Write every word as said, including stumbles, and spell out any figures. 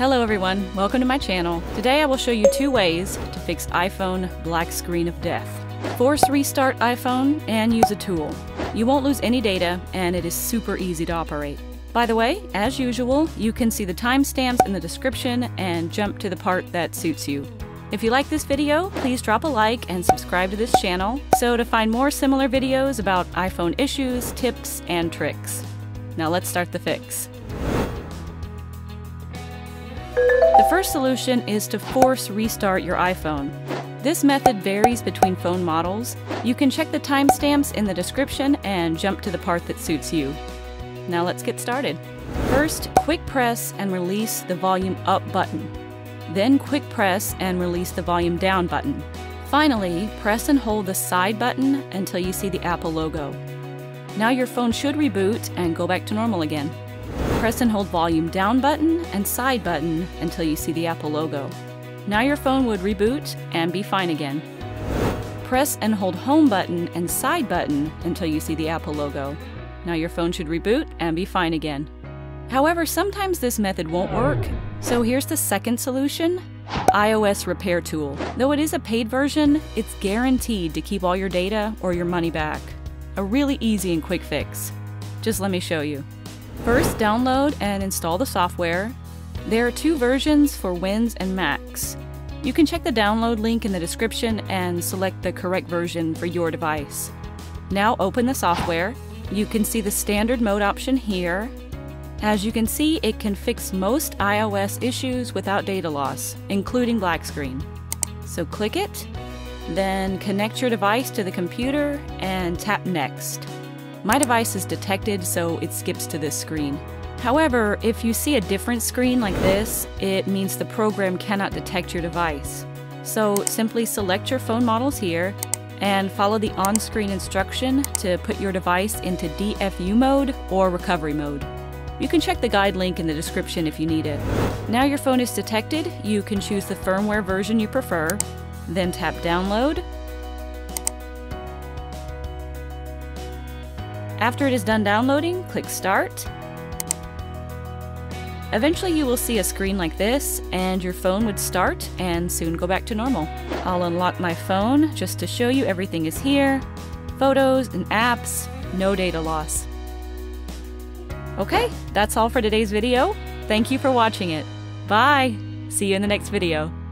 Hello everyone, welcome to my channel. Today I will show you two ways to fix iPhone black screen of death. Force restart iPhone and use a tool. You won't lose any data and it is super easy to operate. By the way, as usual, you can see the timestamps in the description and jump to the part that suits you. If you like this video, please drop a like and subscribe to this channel so to find more similar videos about iPhone issues, tips, and tricks. Now let's start the fix. The first solution is to force restart your iPhone. This method varies between phone models. You can check the timestamps in the description and jump to the part that suits you. Now let's get started. First, quick press and release the volume up button. Then quick press and release the volume down button. Finally, press and hold the side button until you see the Apple logo. Now your phone should reboot and go back to normal again. Press and hold volume down button and side button until you see the Apple logo. Now your phone would reboot and be fine again. Press and hold home button and side button until you see the Apple logo. Now your phone should reboot and be fine again. However, sometimes this method won't work, so here's the second solution, iOS Repair Tool. Though it is a paid version, it's guaranteed to keep all your data or your money back. A really easy and quick fix. Just let me show you. First, download and install the software. There are two versions for Windows and Macs. You can check the download link in the description and select the correct version for your device. Now open the software. You can see the standard mode option here. As you can see, it can fix most iOS issues without data loss, including black screen. So click it, then connect your device to the computer and tap Next. My device is detected, so it skips to this screen. However, if you see a different screen like this, it means the program cannot detect your device. So simply select your phone models here and follow the on-screen instruction to put your device into D F U mode or recovery mode. You can check the guide link in the description if you need it. Now your phone is detected, you can choose the firmware version you prefer, then tap Download. After it is done downloading, click Start. Eventually you will see a screen like this, and your phone would start and soon go back to normal. I'll unlock my phone just to show you everything is here. Photos and apps, no data loss. Okay, that's all for today's video. Thank you for watching it. Bye! See you in the next video.